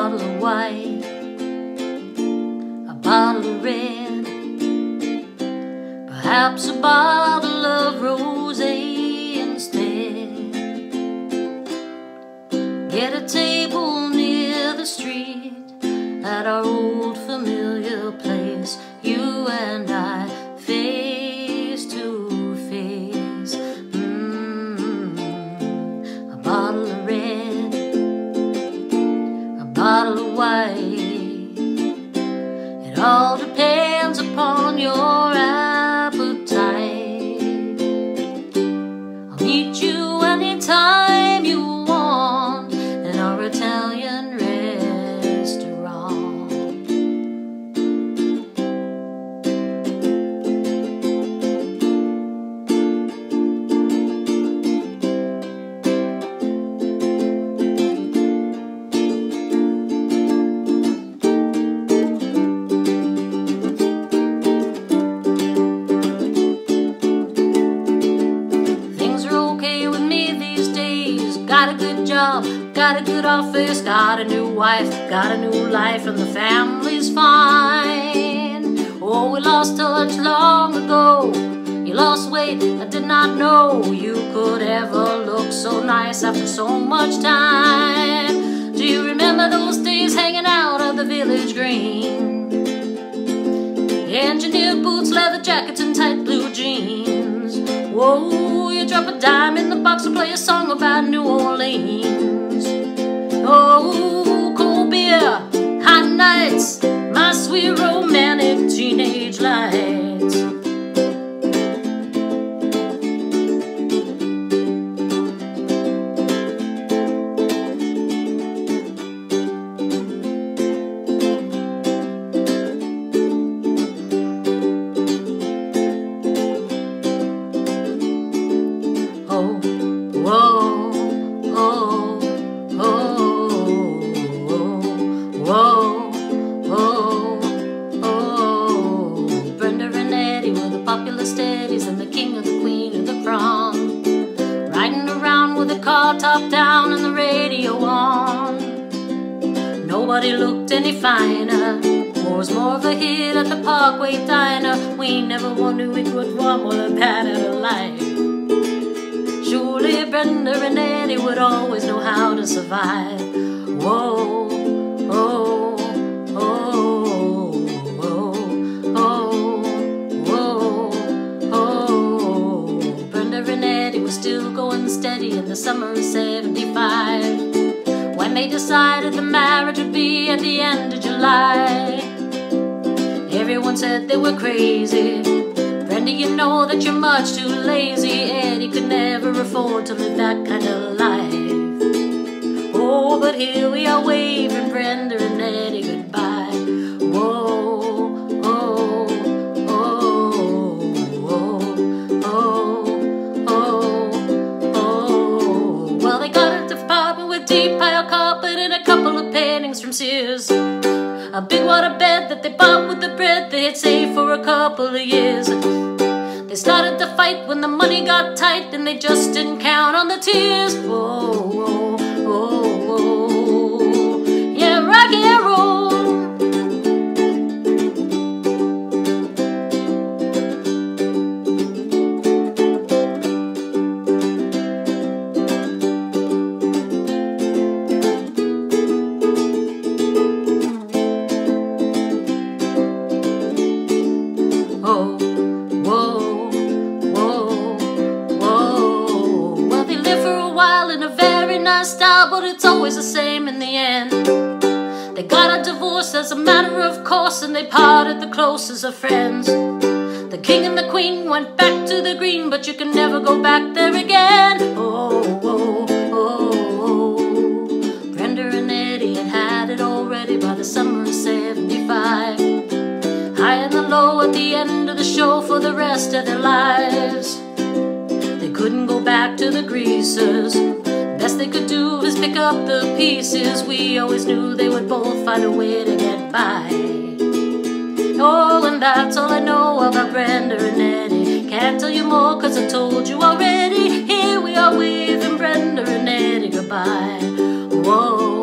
bottle of white, a bottle of red, perhaps a bottle of rosé instead. Get a table near the street at our old familiar place, you and I face to face. A bottle of red, a bottle of white, it all depends upon your appetite. I'll meet you anytime you want in our Italian restaurant. Got a good job, got a good office, got a new wife, got a new life, and the family's fine. Oh, we lost touch long ago. You lost weight, I did not know you could ever look so nice after so much time. Do you remember those days hanging out at the village green? Engineer boots, leather jackets, and tight blue jeans. Whoa, you drop a dime in the box and play a song about New Orleans. Oh, cold beer, hot nights, my sweet romantic teenage lights. And the king of the queen of the prom, riding around with the car top down and the radio on. Nobody looked any finer, or was more of a hit at the Parkway Diner. We never wondered we would want more than that out of life. Surely Brenda and Eddie would always know how to survive. Whoa, oh, oh. Still going steady in the summer of '75, when they decided the marriage would be at the end of July. Everyone said they were crazy. Brenda, you know that you're much too lazy. Eddie could never afford to live that kind of life. Oh, but here we are waving Brenda and Eddie goodbye. Whoa, oh, oh, oh, oh. Deep pile carpet and a couple of paintings from Sears, a big water bed that they bought with the bread they had saved for a couple of years. They started to fight when the money got tight, and they just didn't count on the tears. Whoa, whoa, whoa, whoa. Yeah, rock and roll. Oh, whoa, whoa, whoa. Well, they live for a while in a very nice style, but it's always the same in the end. They got a divorce as a matter of course, and they parted the closest of friends. The king and the queen went back to the green, but you can never go back there again. Oh, oh, oh, oh. Brenda and Eddie had had it already by the summer of '75. High and the low at the end of the show for the rest of their lives. They couldn't go back to the greasers. Best they could do was pick up the pieces. We always knew they would both find a way to get by. Oh, and that's all I know about Brenda and Eddie. Can't tell you more cause I told you already. Here we are waving Brenda and Eddie goodbye. Whoa.